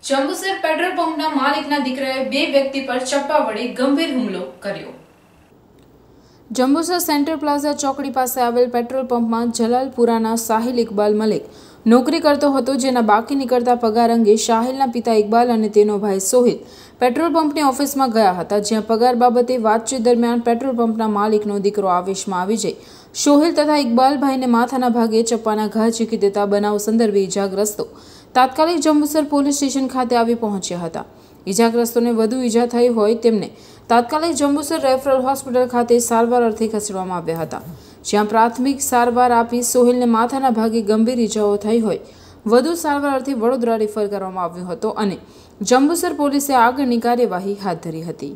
Jambusar petrol પંપના માલિકના દીકરાએ બે વ્યક્તિ પર ચપ્પા વડે ગંભીર હુમલો કર્યો। જંબુસર સેન્ટ્રલ પ્લાઝા ચોકડી પાસે આવેલ પેટ્રોલ પંપમાં જલાલપુરાના સાહિલ ઇકબાલ મલિક નોકરી કરતો હતો, જેના બાકી નીકળતા પગાર અંગે સાહિલના પિતા ઇકબાલ અને તેનો ભાઈ સોહિલ પેટ્રોલ પંપની ઓફિસમાં ગયા હતા, જ્યાં પગાર બાબતે વાતચીત દરમિયાન પેટ્રોલ પંપના માલિકનો દીકરો આવેશમાં આવી જઈ સોહિલ તથા ઇકબાલભાઈને માથાના ભાગે ચપ્પાના ઘા ઝીકી દેતા બનાવ સંદર્ભે ઇજાગ્રસ્તો તાત્કાલિક જંબુસર પોલીસ સ્ટેશન ખાતે આવી પહોંચ્યા હતા। ઇજાગ્રસ્તોને વધુ ઈજા થઈ હોય તેમને તાત્કાલિક જંબુસર રેફરલ હોસ્પિટલ ખાતે સારવાર અર્થે ખસેડવામાં આવ્યા હતા, જ્યાં પ્રાથમિક સારવાર આપી સોહિલને માથાના ભાગે ગંભીર ઈજાઓ થઈ હોય વધુ સારવાર અર્થે વડોદરા રેફર કરવામાં આવ્યો હતો અને જંબુસર પોલીસે આગળની કાર્યવાહી હાથ ધરી હતી।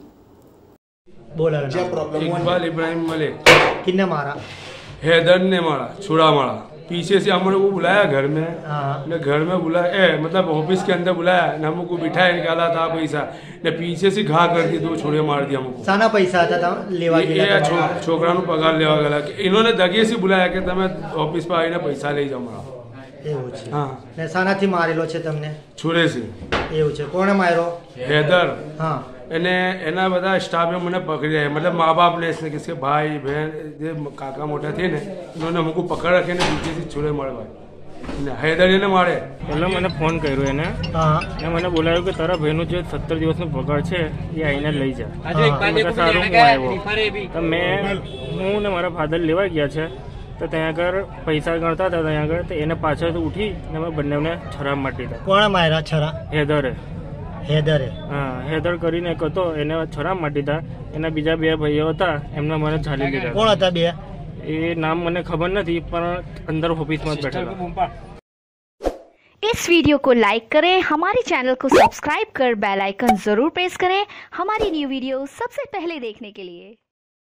इकबाल इब्राहिम मलिक किन्ने मारा? हैदर ने मारा, छुड़ा मारा। पीछे से हमने को बुलाया घर में, ने घर में बुलाया मतलब ऑफिस के अंदर बुलाया ने हमको बिठाया, निकाला था पैसा ने पीछे से घा कर दी, 2 छोड़े मार दिया हमको। साना पैसा था लेवा गया छोकरा नु पगार लेवा गया। इन्होंने दगे से बुलाया कि तमे ऑफिस पर आવીને पैसा લઈ જાઓ મારા। એવું છે। હા ને સાનાથી મારેલો છે તમને? છોડે છે। એવું છે। કોણે માર્યો? हैदर। हाँ એને એના બધા સ્ટાફે મને પકડી રહ્યા, मतलब माँ बाप ने इसने किसके भाई बहन જે કાકા મોટા थे ने इन्होंने हमको पकड़ रखे ने पीछे से छोड़े मारवा ने हैदर એને મારે। એટલે મને ફોન કર્યો એને, ને મને બોલાવ્યો કે તારા ભાઈનો જે 17 દિવસનો પગાર છે એ આઈને લઈ જા। સારું હું આવ્યો તો હું ને મારા ફાધર લેવા ગયા છે, તો ત્યાં આગળ પૈસા ગણતા હતા, ત્યાં આગળ તો એને પાછળ ઉઠી ને અમે બંનેને છરા મારી દીધા। કોણે માર્યા છરા? હેદરે। હા, હેદર કરીને એક હતો એને છરા મારી દીધા। એના બીજા 2 ભાઈઓ હતા એમને મને ઝાલી લીધા। કોણ હતા 2? એ નામ મને ખબર નથી, પણ અંદર ઓફિસમાં જ બેઠેલા। इस वीडियो को लाइक करें, हमारे चैनल को सब्सक्राइब कर बेल आइकन जरूर प्रेस करें हमारी न्यू वीडियो सबसे पहले देखने के लिए।